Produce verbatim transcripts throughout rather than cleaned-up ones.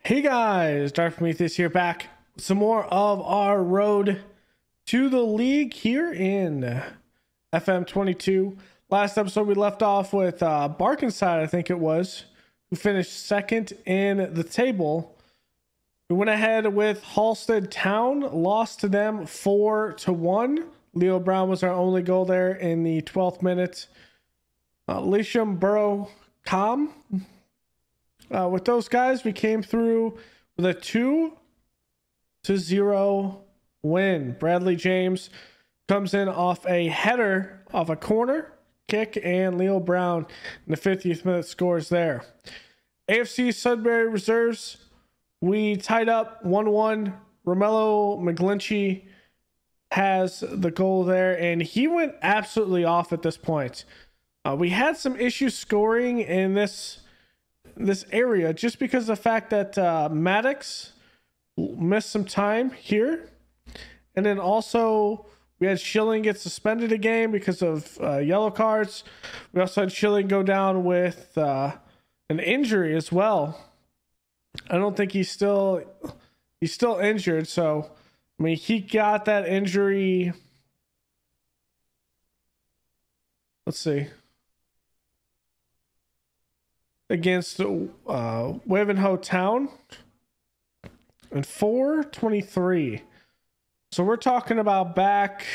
Hey guys, Dark Prometheus here, back with some more of our road to the league here in F M twenty-two. Last episode we left off with uh, Barkenside, I think it was, who finished second in the table. We went ahead with Halstead Town, lost to them four to one. Leo Brown was our only goal there in the twelfth minute. Uh, Lisham Burrow Com. Uh, with those guys, we came through with a two to zero win. Bradley James comes in off a header off a corner kick, and Leo Brown in the fiftieth minute scores there. A F C Sudbury Reserves, we tied up one one. Romello McGlinchey has the goal there, and he went absolutely off at this point. Uh, we had some issues scoring in this this area just because of the fact that uh, Maddox missed some time here, and then also we had Schilling get suspended a game because of uh, yellow cards. We also had Schilling go down with uh, an injury as well. I don't think he's still he's still injured, so I mean he got that injury. Let's see. Against uh, Wavenhoe Town in four twenty-three. So we're talking about back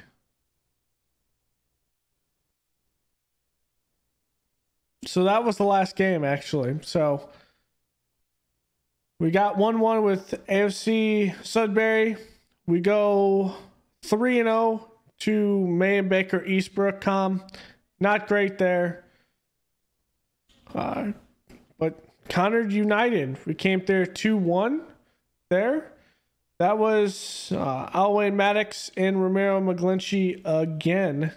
so that was the last game actually. So we got one one with A F C Sudbury. We go three and oh to May and Baker Eastbrook Com. Not great there. Uh, but Conard United, we came there two one there. That was uh, Alwyn Maddox and Romero McGlinchey again.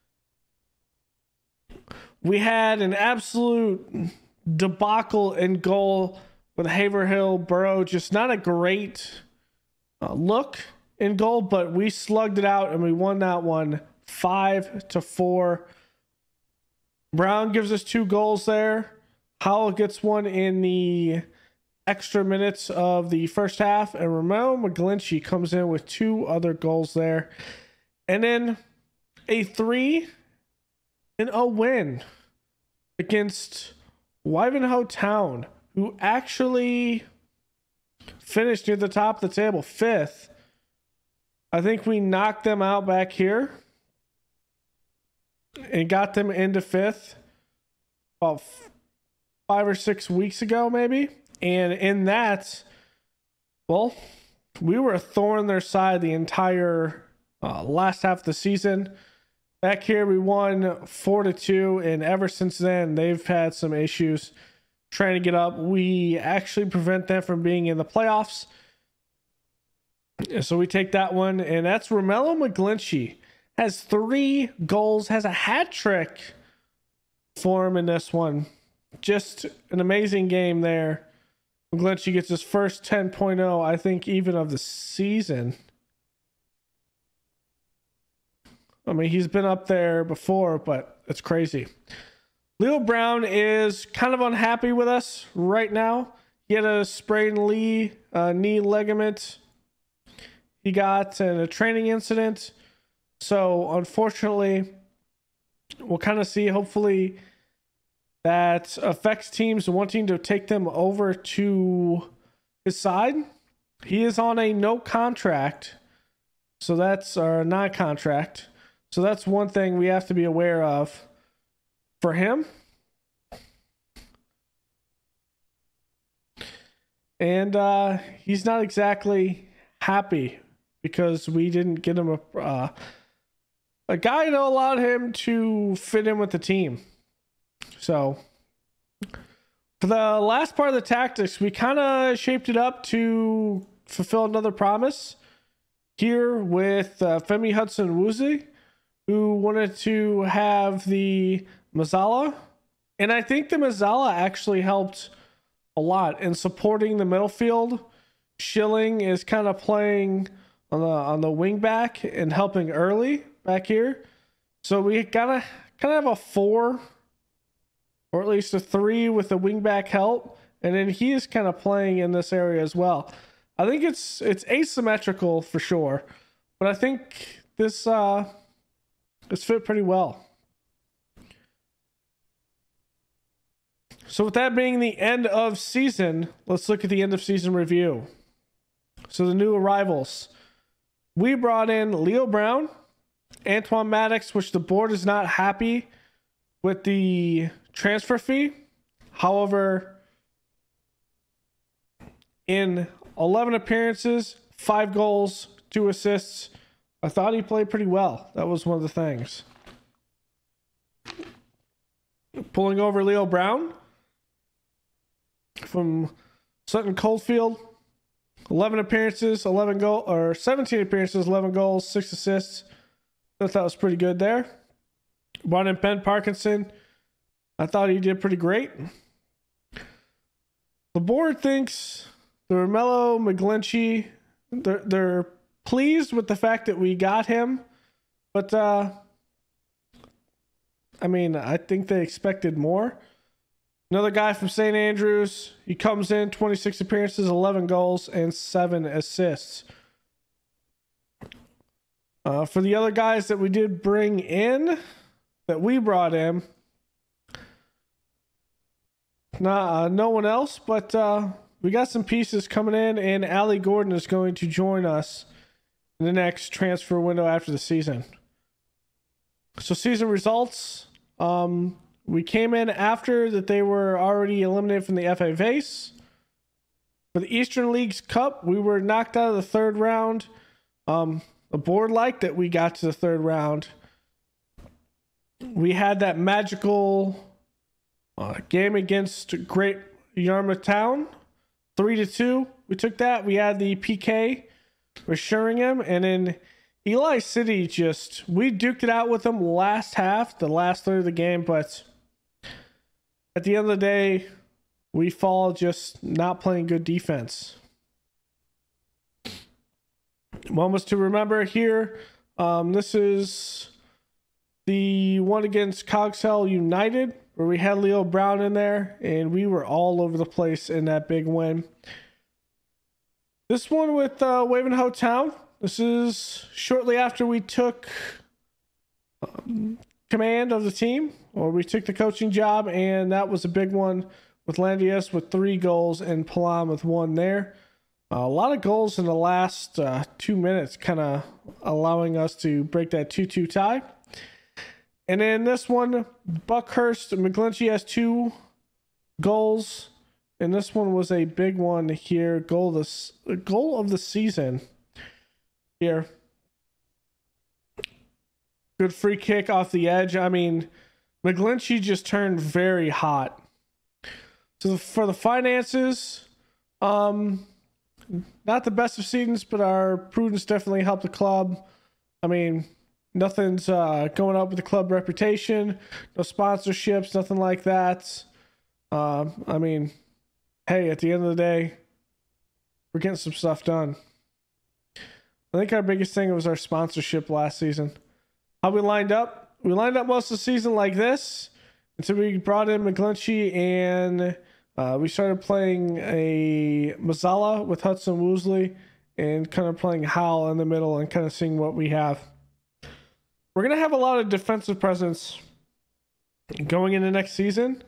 We had an absolute debacle in goal with Haverhill Burrow. Just not a great uh, look in goal, but we slugged it out and we won that one five to four. Brown gives us two goals there. Howell gets one in the extra minutes of the first half, and Romeo McGlinchey comes in with two other goals there. And then a three and a win against Wivenhoe Town, who actually finished near the top of the table, fifth. I think we knocked them out back here and got them into fifth about five or six weeks ago, maybe. And in that, well, we were a thorn in their side the entire uh, last half of the season. Back here, we won four to two, and ever since then, they've had some issues trying to get up. We actually prevent them from being in the playoffs. So we take that one, and that's Romello McGlinchey. Has three goals, has a hat trick for him in this one. Just an amazing game there. McGlinchey gets his first ten point oh, I think, even of the season. I mean, he's been up there before, but it's crazy. Leo Brown is kind of unhappy with us right now. He had a sprained knee, uh, knee ligament. He got in a training incident. So, unfortunately, we'll kind of see, hopefully, that affects teams wanting to take them over to his side. He is on a no contract, so that's our non-contract. So that's one thing we have to be aware of for him. And uh, he's not exactly happy because we didn't get him a uh, a guy that allowed him to fit in with the team. So for the last part of the tactics, we kind of shaped it up to fulfill another promise here with uh, Femi Hudson Woozy, who wanted to have the Mazzala. And I think the Mazzala actually helped a lot in supporting the middle field. Schilling is kind of playing on the on the wing back and helping early back here. So we gotta kind of have a four, or at least a three with the wing back help, and then he is kind of playing in this area as well. I think it's it's asymmetrical for sure, but I think this uh, this fit pretty well. So with that being the end of season, let's look at the end of season review. So the new arrivals. We brought in Leo Brown, Antoine Maddox, which the board is not happy with the transfer fee. However, in eleven appearances, five goals, two assists, I thought he played pretty well. That was one of the things. Pulling over Leo Brown from Sutton Coldfield. eleven appearances, eleven goal or seventeen appearances, eleven goals, six assists. I thought that was pretty good there. Brought in Ben Parkinson. I thought he did pretty great. The board thinks the Romello McGlinchey, they're, they're pleased with the fact that we got him, but uh, I mean, I think they expected more. Another guy from Saint Andrews. He comes in, twenty-six appearances, eleven goals, and seven assists. Uh, for the other guys that we did bring in, that we brought in, nah, uh, no one else, but uh, we got some pieces coming in, and Allie Gordon is going to join us in the next transfer window after the season. So season results. Um... We came in after that they were already eliminated from the F A Vase. For the Eastern Leagues Cup, we were knocked out of the third round. Um, the board liked that we got to the third round. We had that magical uh, game against Great Yarmouth Town, three to two. We took that. We had the P K with Sheringham, and then Eli City just we duked it out with them last half, the last third of the game, but at the end of the day, we fall just not playing good defense. Moments to remember here. Um, this is the one against Cogswell United, where we had Leo Brown in there, and we were all over the place in that big win. This one with uh, Wavenhoe Town. This is shortly after we took um, command of the team, or we took the coaching job, and that was a big one with Landius with three goals and Palam with one there. Uh, a lot of goals in the last uh, two minutes, kind of allowing us to break that two two tie. And then this one, Buckhurst McGlinchey has two goals, and this one was a big one here. Goal of the, goal of the season here. Good free kick off the edge. I mean, McGlinchey just turned very hot. So for the finances, um, not the best of seasons, but our prudence definitely helped the club. I mean, nothing's uh, going up with the club reputation. No sponsorships, nothing like that. Uh, I mean, hey, at the end of the day, we're getting some stuff done. I think our biggest thing was our sponsorship last season. How we lined up? We lined up most of the season like this until we brought in McGlinchey, and uh, we started playing a Mazzala with Hudson Woosley and kind of playing Howell in the middle and kind of seeing what we have. We're going to have a lot of defensive presence going into next season.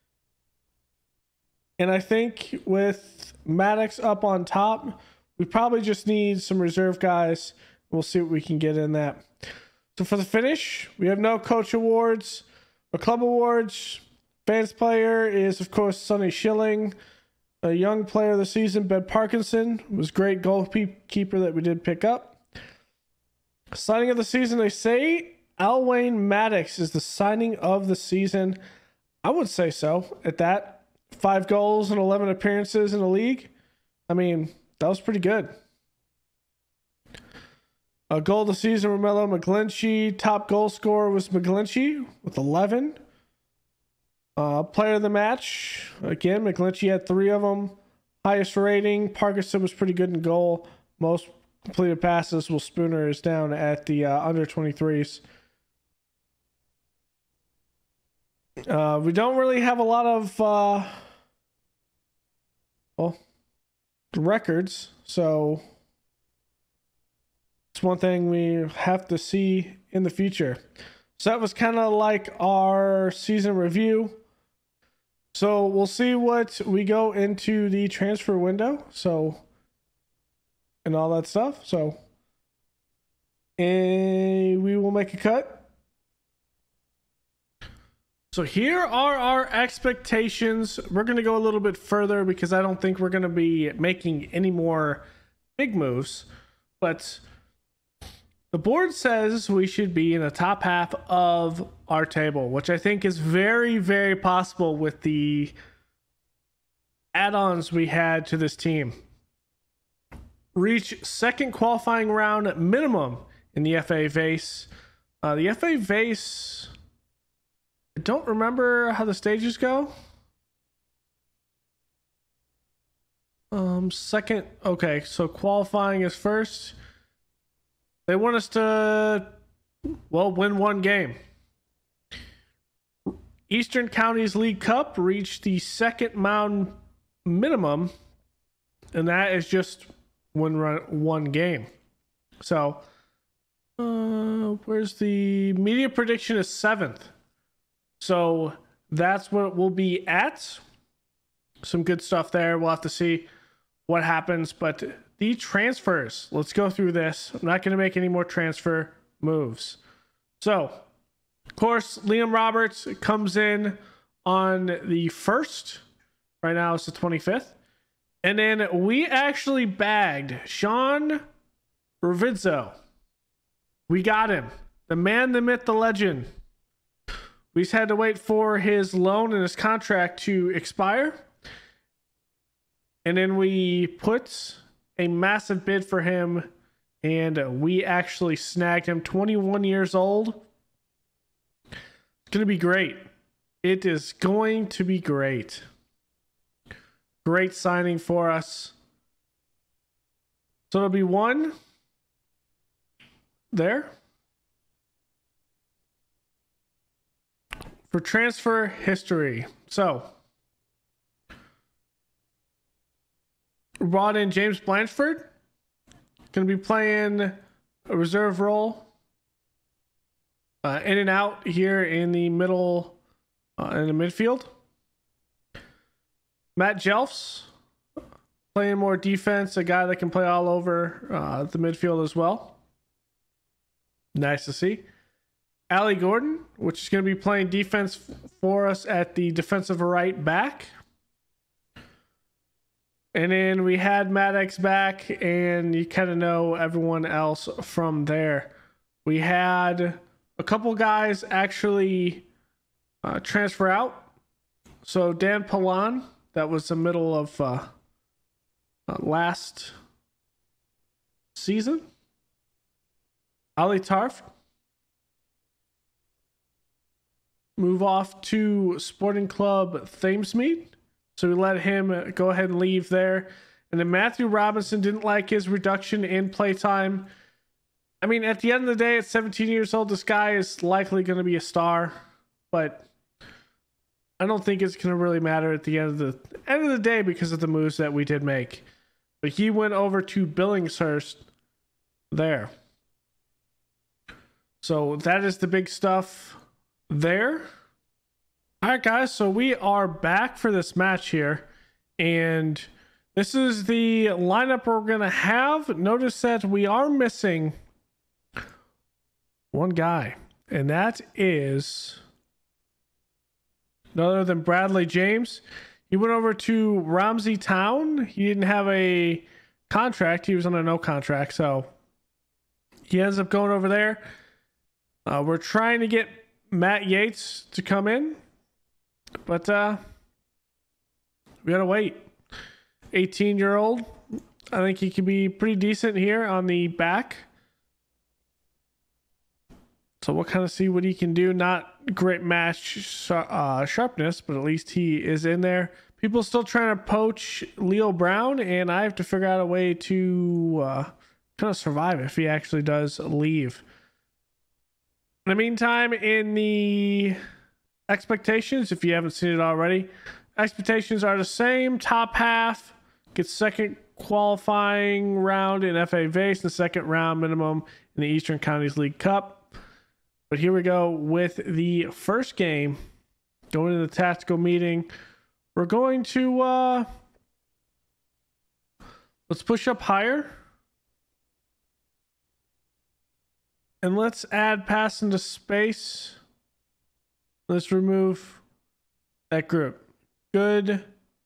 And I think with Maddox up on top, we probably just need some reserve guys. We'll see what we can get in that. So for the finish, we have no coach awards or club awards. Fans player is, of course, Sonny Schilling. A young player of the season, Ben Parkinson, was great goalkeeper that we did pick up. Signing of the season, they say Alwayne Maddox is the signing of the season. I would say so at that. Five goals and eleven appearances in the league. I mean, that was pretty good. A goal of the season, Romello McGlinchey. Top goal scorer was McGlinchey with eleven. Uh, player of the match, again, McGlinchey had three of them. Highest rating, Parkinson was pretty good in goal. Most completed passes, Will Spooner is down at the uh, under twenty-threes. Uh, we don't really have a lot of uh, well, records. So it's one thing we have to see in the future. So that was kind of like our season review. So we'll see what we go into the transfer window. So, and all that stuff. So, and we will make a cut. So here are our expectations. We're going to go a little bit further because I don't think we're going to be making any more big moves. But the board says we should be in the top half of our table, which I think is very, very possible with the add-ons we had to this team. Reach second qualifying round minimum in the F A Vase. Uh, the F A Vase... I don't remember how the stages go. Um, second, okay, so qualifying is first. They want us to, well, win one game. Eastern Counties League Cup reached the second mound minimum, and that is just one run, one game. So, uh, where's the media prediction is seventh. So that's what we'll be at. Some good stuff there. We'll have to see what happens. But the transfers, let's go through this. I'm not going to make any more transfer moves. So, of course, Liam Roberts comes in on the first. Right now it's the twenty-fifth. And then we actually bagged Sean Ravizzo. We got him. The man, the myth, the legend. We just had to wait for his loan and his contract to expire. And then we put a massive bid for him. And we actually snagged him. twenty-one years old. It's going to be great. It is going to be great. Great signing for us. So it'll be one there. For transfer history. So, brought in James Blanchford. Going to be playing a reserve role. Uh, in and out here in the middle, uh, in the midfield. Matt Jelfs. Playing more defense. A guy that can play all over uh, the midfield as well. Nice to see. Allie Gordon, which is going to be playing defense for us at the defensive right back. And then we had Maddox back, and you kind of know everyone else from there. We had a couple guys actually uh, transfer out. So Dan Palan, that was the middle of uh, uh, last season. Ali Tarf. Move off to Sporting Club Thamesmead. So we let him go ahead and leave there. And then Matthew Robinson didn't like his reduction in playtime. I mean, at the end of the day, at seventeen years old, this guy is likely going to be a star. But I don't think it's going to really matter at the end of the end of the day because of the moves that we did make. But he went over to Billingshurst there. So that is the big stuff there. All right, guys, so we are back for this match here, and this is the lineup we're gonna have. Notice that we are missing one guy, and that is none other than Bradley James. He went over to Romsey Town. He didn't have a contract. He was on a no contract, so he ends up going over there. Uh, we're trying to get Matt Yates to come in, but uh, we gotta wait. eighteen year old, I think he could be pretty decent here on the back. So we'll kind of see what he can do. Not great match uh, sharpness, but at least he is in there. People still trying to poach Leo Brown, and I have to figure out a way to uh, kind of survive if he actually does leave. In the meantime, in the expectations, if you haven't seen it already, expectations are the same. Top half, gets second qualifying round in F A Vase, the second round minimum in the Eastern Counties League Cup. But here we go with the first game. Going to the tactical meeting. We're going to uh let's push up higher. And let's add pass into space. Let's remove that group. Good.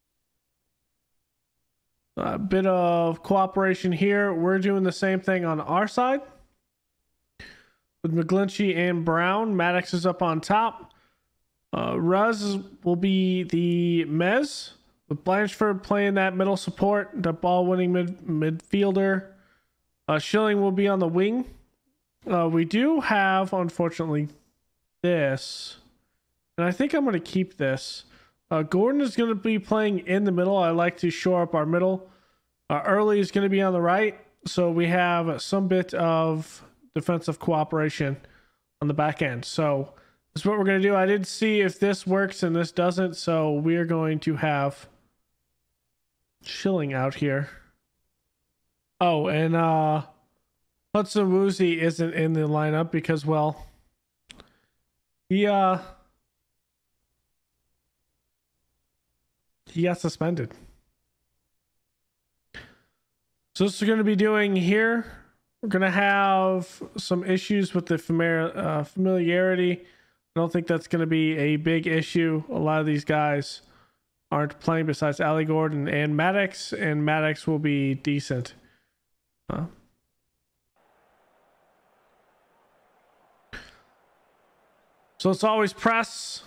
A bit of cooperation here. We're doing the same thing on our side. With McGlinchey and Brown. Maddox is up on top. Uh, Ruz will be the Mez. With Blanchford playing that middle support. The ball winning mid midfielder. Uh, Schilling will be on the wing. Uh, we do have, unfortunately, this. And I think I'm going to keep this. Uh, Gordon is going to be playing in the middle. I like to shore up our middle. Uh, Early is going to be on the right. So we have some bit of defensive cooperation on the back end. So this is what we're going to do. I did see if this works and this doesn't. So we are going to have Schilling out here. Oh, and uh, Hudson Woozy isn't in the lineup because, well, he, uh, he got suspended. So this is going to be doing here. We're going to have some issues with the familiar, uh, familiarity. I don't think that's going to be a big issue. A lot of these guys aren't playing besides Ali Gordon and Maddox, and Maddox will be decent. Uh, so it's always press.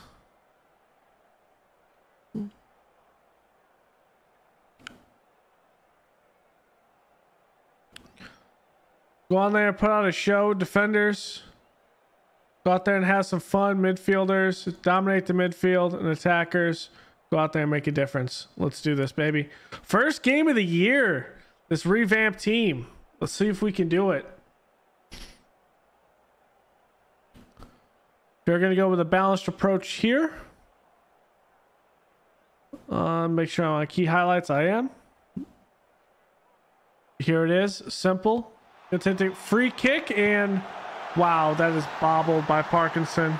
Go on there, put on a show. Defenders, go out there and have some fun. Midfielders, dominate the midfield, and attackers, go out there and make a difference. Let's do this, baby. First game of the year. This revamped team. Let's see if we can do it. We're going to go with a balanced approach here. Uh, make sure I'm on key highlights. I am. Here it is. Simple. It's a free kick, and wow, that is bobbled by Parkinson.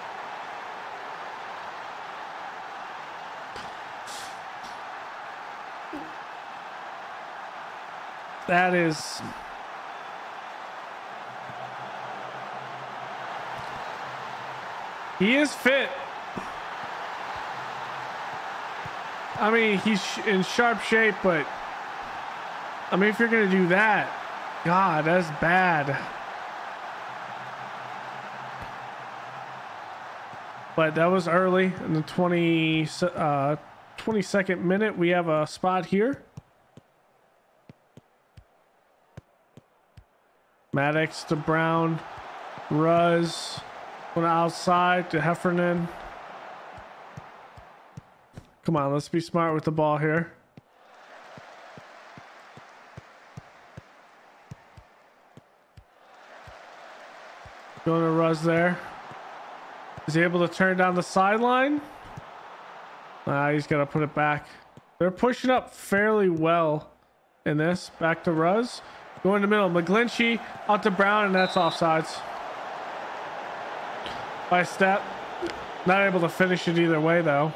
That is... He is fit. I mean, he's in sharp shape, but I mean, if you're going to do that, God, that's bad. But that was early in the twenty, uh, twenty-second minute. We have a spot here. Maddox to Brown. Ruz. Going outside to Heffernan. Come on, let's be smart with the ball here. Going to Ruz there. Is he able to turn down the sideline? Ah, he's got to put it back. They're pushing up fairly well in this. Back to Ruz. Going to the middle. McGlinchey out to Brown, and that's offsides. By step. Not able to finish it either way, though.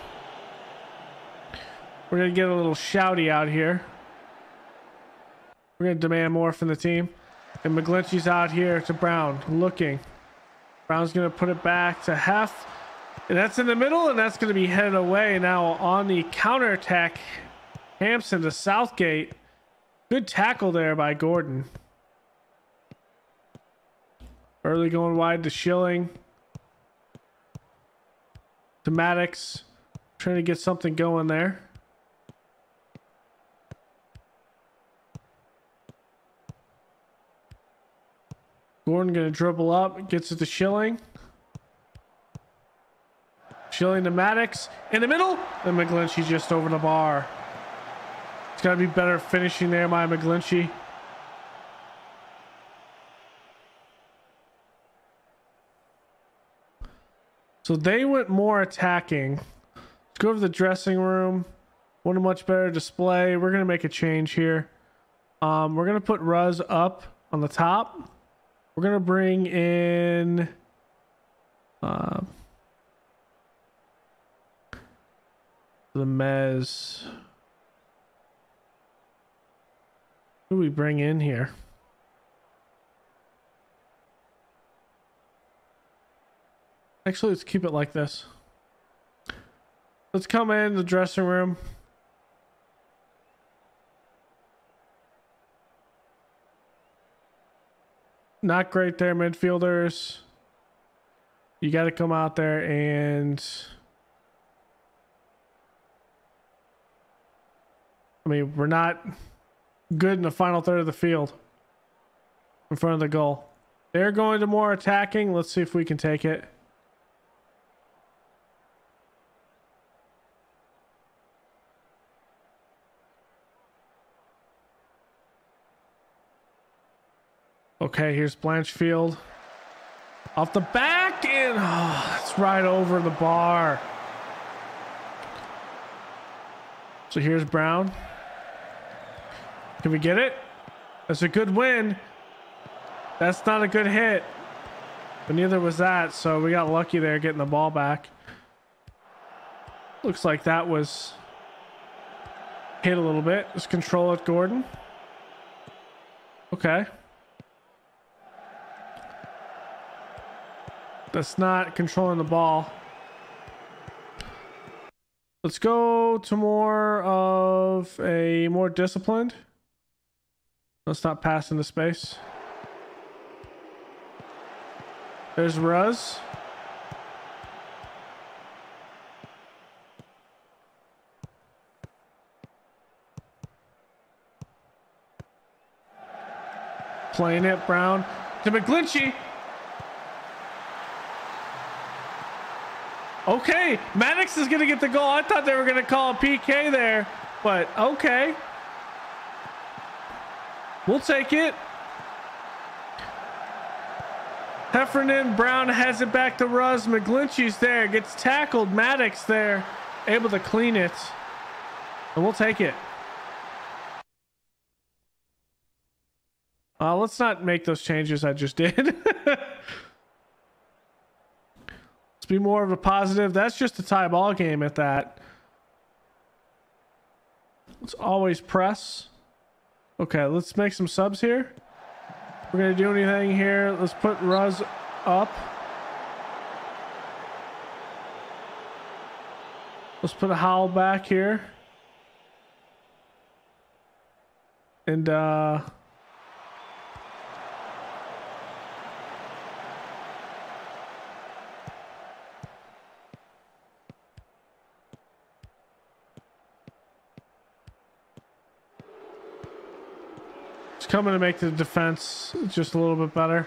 We're going to get a little shouty out here. We're going to demand more from the team. And McGlinchey's out here to Brown. Looking. Brown's going to put it back to Hef. And that's in the middle, and that's going to be headed away. Now on the counterattack, Hampson to Southgate. Good tackle there by Gordon. Early going wide to Schilling. To Maddox. Trying to get something going there. Gordon going to dribble up. Gets it to Schilling. Schilling to Maddox. In the middle. And McGlinchey just over the bar. It's got to be better finishing there by McGlinchey. So they went more attacking. Let's go to the dressing room. Want a much better display. We're going to make a change here. Um, we're going to put Ruz up on the top. We're going to bring in... Uh, the Mez. Who do we bring in here? Actually, let's keep it like this. Let's come in the dressing room. Not great there, midfielders. You got to come out there and... I mean, we're not good in the final third of the field in front of the goal. They're going to more attacking. Let's see if we can take it. Okay, here's Blanchfield. Off the back, and oh, it's right over the bar. So here's Brown. Can we get it? That's a good win. That's not a good hit. But neither was that, so we got lucky there getting the ball back. Looks like that was hit a little bit. Just control it, Gordon. Okay. That's not controlling the ball. Let's go to more of a more disciplined. Let's not pass into space. There's Ruz. Playing it, Brown to McGlinchey. Okay, Maddox is going to get the goal. I thought they were going to call a P K there, but okay. We'll take it. Heffernan, Brown has it back to Ruz. McGlinchey's there, gets tackled. Maddox there, able to clean it. And we'll take it. Uh, let's not make those changes I just did. Be more of a positive. That's just a tie ball game at that. Let's always press. Okay, let's make some subs here. We're gonna do anything here. Let's put Ruz up. Let's put a Howell back here. And uh coming to make the defense just a little bit better.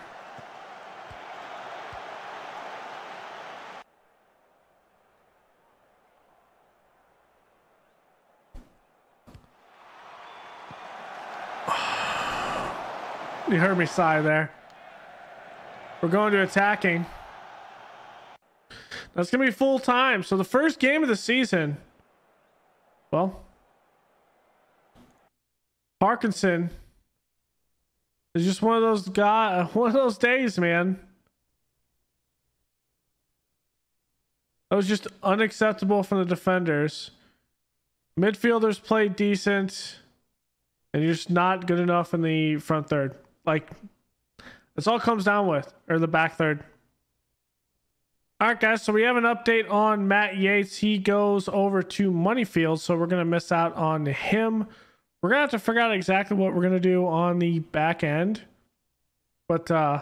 You heard me sigh there. We're going to attacking. That's gonna be full time. So the first game of the season. Well, Parkinson. It's just one of those guy, one of those days, man. That was just unacceptable from the defenders. Midfielders played decent, and you're just not good enough in the front third. Like, that's all it comes down with, or the back third. All right, guys. So we have an update on Matt Yates. He goes over to Moneyfield, so we're gonna miss out on him. We're gonna have to figure out exactly what we're gonna do on the back end, but uh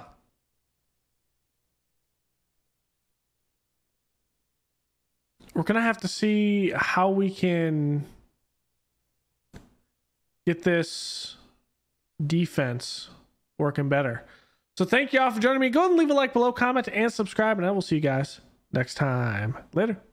we're gonna have to see how we can get this defense working better. So thank you all for joining me. Go ahead and leave a like below, comment, and subscribe, and I will see you guys next time. Later.